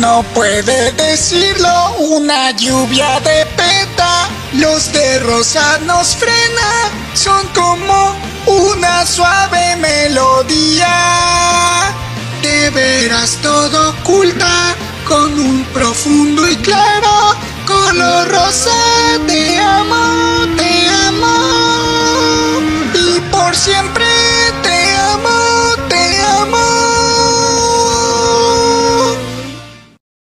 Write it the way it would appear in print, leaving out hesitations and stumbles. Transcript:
no puede decirlo, una lluvia de pétalos de rosa nos frena, son como una suave melodía. De veras todo oculta con un profundo y claro color rosa. Te amo, y por siempre